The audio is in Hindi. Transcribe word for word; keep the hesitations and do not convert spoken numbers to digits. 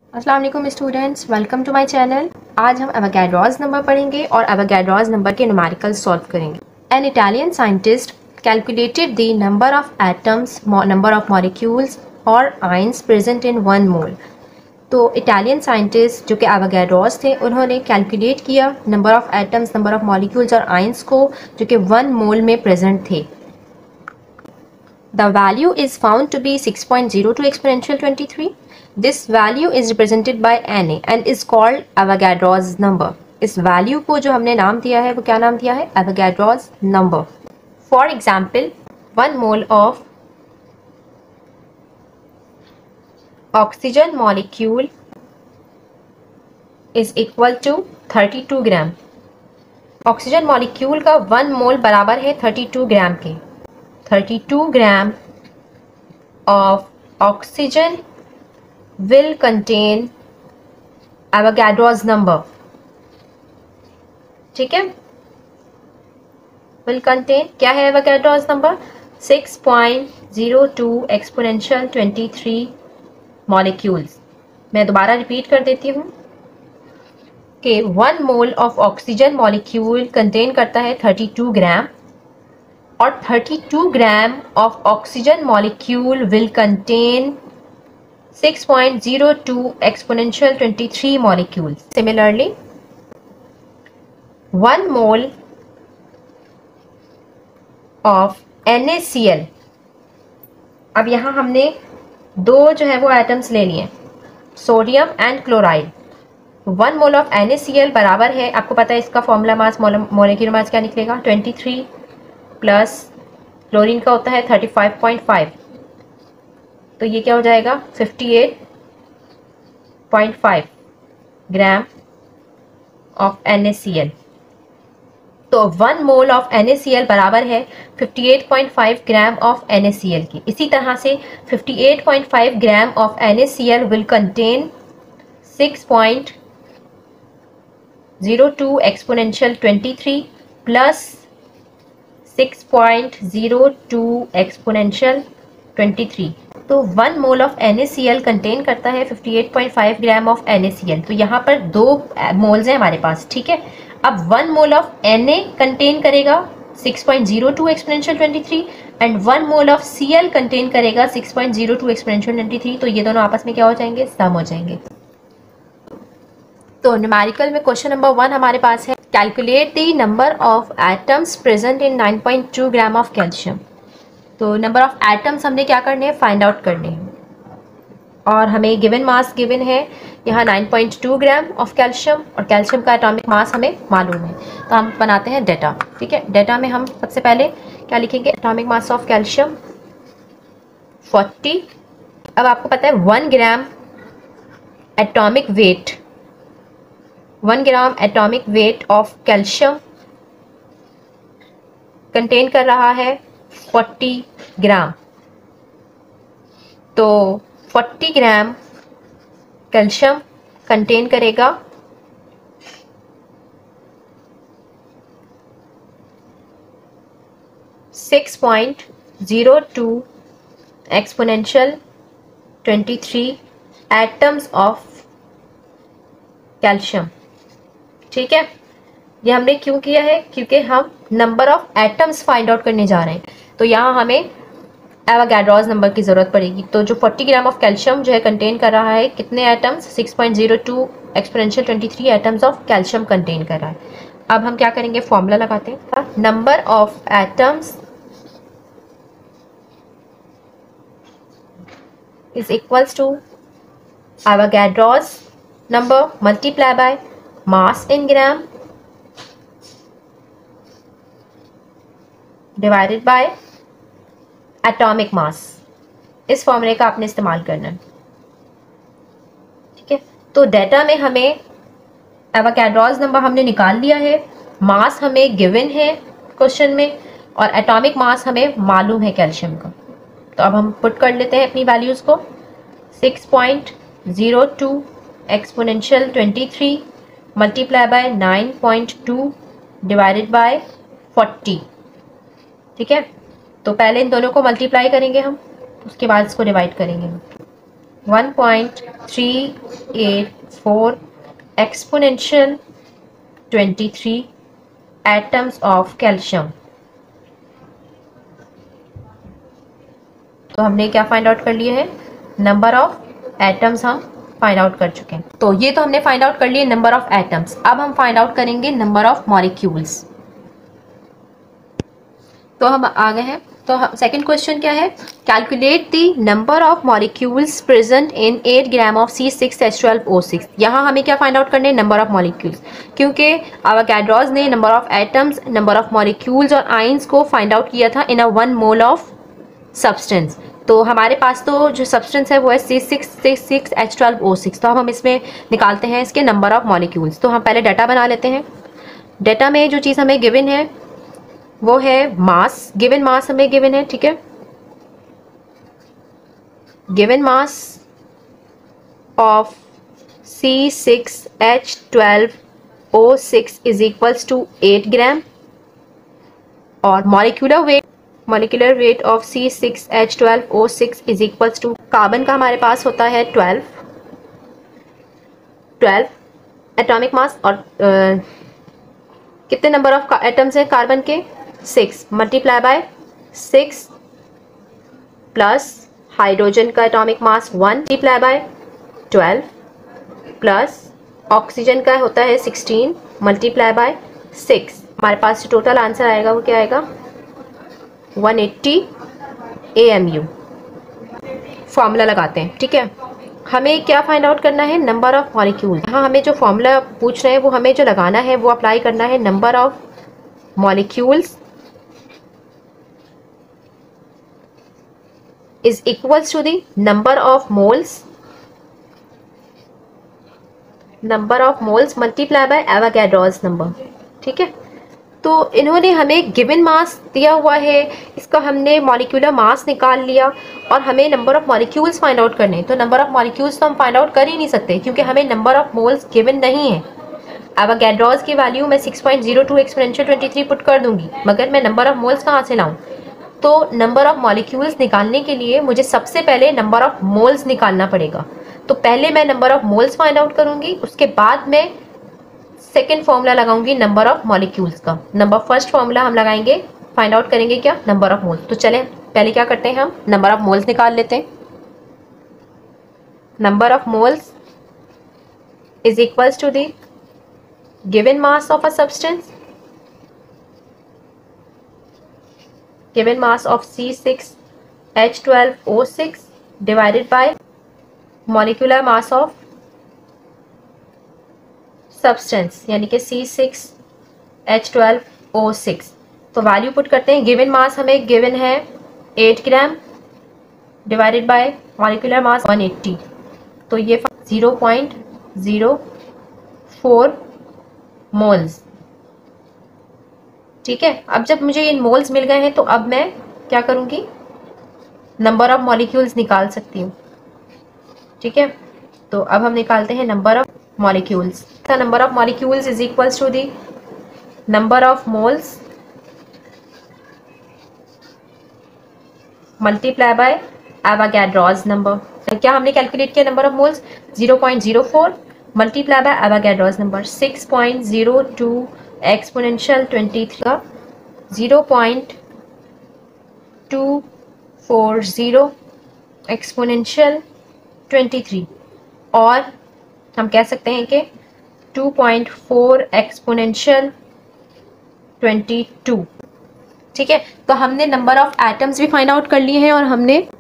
अस्सलाम वालेकुम students, welcome to my channel. आज हम एवोगाड्रोस नंबर पढ़ेंगे और एवोगाड्रोस नंबर के न्यूमेरिकल सॉल्व करेंगे। An Italian scientist calculated the number of atoms, number of molecules और ions present in one mole. तो इटालियन साइंटिस्ट जो कि एवोगाड्रोस थे, उन्होंने कैलकुलेट किया number of atoms, number of molecules और आयंस को जो कि वन मोल में प्रेजेंट थे। The value is found to be six point zero two exponential twenty-three. This value is represented by Na and is called Avogadro's number. इस value को जो हमने नाम दिया है वो क्या नाम दिया है? Avogadro's number. For example, one mole of oxygen molecule is equal to thirty-two gram. Oxygen molecule का वन मोल बराबर है thirty-two ग्राम के। thirty-two gram of oxygen will contain Avogadro's number. ठीक है, will contain क्या है Avogadro's number? six point zero two exponential twenty-three molecules. मैं दोबारा रिपीट कर देती हूँ कि one mole of oxygen molecule contain करता है thirty-two ग्राम और thirty-two gram of oxygen molecule will contain six point zero two exponential twenty-three molecules. Similarly, one mole of NaCl, अब यहाँ हमने दो जो है वो एटम्स ले लिए, sodium and chloride. One mole of NaCl बराबर है, आपको पता है इसका फॉर्मूला मास, मोलिक्यूलर मास क्या निकलेगा? twenty-three प्लस क्लोरीन का होता है thirty-five point five, तो ये क्या हो जाएगा? fifty-eight point five gram of NaCl। तो वन मोल ऑफ NaCl बराबर है fifty-eight point five gram of NaCl की। इसी तरह से fifty-eight point five gram of NaCl will contain six point zero two exponential twenty-three plus six point zero two exponential twenty-three। तो one mole of NaCl contain करता है fifty-eight point five gram of NaCl। तो यहाँ पर दो मोल्स हैं हमारे पास, ठीक है। अब one mole of Na contain करेगा six point zero two exponential twenty-three and one mole of Cl contain करेगा six point zero two exponential twenty-three। तो ये दोनों आपस में क्या हो जाएंगे? सम हो जाएंगे। तो न्यूमेरिकल में क्वेश्चन नंबर वन हमारे पास है, calculate the number of atoms present in nine point two gram of calcium. तो नंबर ऑफ एटम्स हमने क्या करने हैं? फाइंड आउट करने हैं। और हमें गिवन मास गिवन है यहाँ nine point two gram of calcium और कैल्शियम का एटॉमिक मास हमें मालूम है। तो हम बनाते हैं डेटा, ठीक है। डेटा में हम सबसे पहले क्या लिखेंगे? Atomic mass of calcium forty। अब आपको पता है one gram atomic weight, one gram atomic weight of calcium contain कर रहा है forty ग्राम। तो forty ग्राम कैल्शियम कंटेन करेगा six point zero two exponential twenty-three atoms of calcium, ठीक है। ये हमने क्यों किया है? क्योंकि हम number of atoms find out करने जा रहे हैं। तो यहाँ हमें एवोगाड्रोस नंबर की ज़रूरत पड़ेगी। तो जो forty ग्राम ऑफ कैल्शियम जो है कंटेन कर रहा है कितने atoms? six point zero two exponential twenty-three atoms of calcium contain कर रहा है। अब हम क्या करेंगे? फॉर्मूला लगाते हैं। Number of atoms is equals to Avogadro's number multiply by mass in gram divided by atomic mass. इस फॉर्मूले का आपने इस्तेमाल करना है, ठीक है। तो डेटा में हमें एवोगाड्रोस नंबर हमने निकाल लिया है, मास हमें गिवन है क्वेश्चन में और एटॉमिक मास हमें मालूम है कैल्शियम का। तो अब हम पुट कर लेते हैं अपनी वैल्यूज़ को। six point zero two exponential twenty-three multiply by nine point two divided by forty, ठीक है। तो पहले इन दोनों को मल्टीप्लाई करेंगे हम, उसके बाद इसको डिवाइड करेंगे हम। One point three eight four exponential twenty three atoms of calcium. तो हमने क्या फाइंड आउट कर लिए है, नंबर ऑफ एटम्स हम फाइंड आउट कर चुके हैं। तो ये तो हमने फाइंड आउट कर लिए नंबर ऑफ एटम्स। अब हम फाइंड आउट करेंगे नंबर ऑफ मॉलिक्यूल्स। तो हम आ गए हैं। तो सेकंड क्वेश्चन क्या है, calculate the number of molecules present in eight gram of C six H twelve O six. यहाँ हमें क्या फाइंड आउट करने, नंबर ऑफ मॉलिक्यूल्स, क्योंकि अवोगाड्रोस ने number of atoms, number of molecules और आयंस को फाइंड आउट किया था in a one mole of substance. तो हमारे पास तो जो सब्सटेंस है वो है C six six six H twelve O six. तो अब हम इसमें निकालते हैं इसके नंबर ऑफ मॉलिक्यूल्स। तो हम पहले डाटा बना लेते हैं। डाटा में जो चीज़ हमें गिवन है वो है मास। गिवन मास हमें गिवन है, ठीक है। Given mass of C six H twelve O six is equals to eight gram और molecular weight molecular weight of C six H twelve O six is equals to, carbon का हमारे पास होता है ट्वेल्व ट्वेल्व एटॉमिक मास और uh, कितने नंबर ऑफ एटम्स हैं कार्बन के, six, multiply by six plus hydrogen का atomic mass one multiply by twelve plus oxygen का होता है सिक्सटीन मल्टीप्लाई बाय सिक्स। हमारे पास जो टोटल आंसर आएगा वो क्या आएगा, one eighty A M U. Formula लगाते हैं, ठीक है। हमें क्या फाइंड आउट करना है, नंबर ऑफ मॉलिक्यूल। हाँ, हमें जो फॉर्मूला पूछ रहे हैं वो हमें जो लगाना है वो अप्लाई करना है, number of molecules is equals to the number of moles number of moles multiply by Avogadro's number, ठीक है। तो इन्होंने हमें गिवन मास दिया हुआ है, इसका हमने मॉलिक्यूलर मास निकाल लिया और हमें number of molecules find out करने। तो नंबर ऑफ मॉलिक्यूल्स तो हम फाइंड आउट कर ही नहीं सकते क्योंकि हमें नंबर ऑफ मोल्स गिवन नहीं है। एवोगाड्रोस की वैल्यू मैं six point zero two exponential twenty three put कर दूंगी, मगर मैं नंबर ऑफ मोल्स कहाँ से लाऊं। तो नंबर ऑफ मॉलिक्यूल्स निकालने के लिए मुझे सबसे पहले नंबर ऑफ मोल्स निकालना पड़ेगा। तो पहले मैं number of moles find out करूंगी, उसके बाद मैं सेकेंड फॉर्मूला लगाऊंगी नंबर ऑफ मॉलिक्यूल्स का। नंबर फर्स्ट फॉर्मूला हम लगाएंगे, फाइंड आउट करेंगे क्या, नंबर ऑफ मोल्स। तो चलें पहले क्या करते हैं, हम नंबर ऑफ मोल्स निकाल लेते हैं। Number of moles is equals to the given mass of a substance, given mass of C six H twelve O six divided by molecular mass of substance यानी कि C six H twelve O six. तो वैल्यू पुट करते हैं। गिवन मास हमें गिवन है eight gram divided by molecular mass one eighty, तो ये zero point zero four moles, ठीक है। अब जब मुझे इन मोल्स मिल गए हैं तो अब मैं क्या करूँगी, नंबर ऑफ मॉलिक्यूल्स निकाल सकती हूँ, ठीक है। तो अब हम निकालते हैं number of molecules. The number of molecules is equals to the number of moles multiply by Avogadro's number. क्या हमने कैलकुलेट किया number of moles, zero point zero four multiply by Avogadro's number six point zero two exponential twenty three का zero point two four zero exponential twenty three और हम कह सकते हैं कि two point four exponential twenty two, ठीक है। तो हमने नंबर ऑफ एटम्स भी फाइंड आउट कर लिए हैं और हमने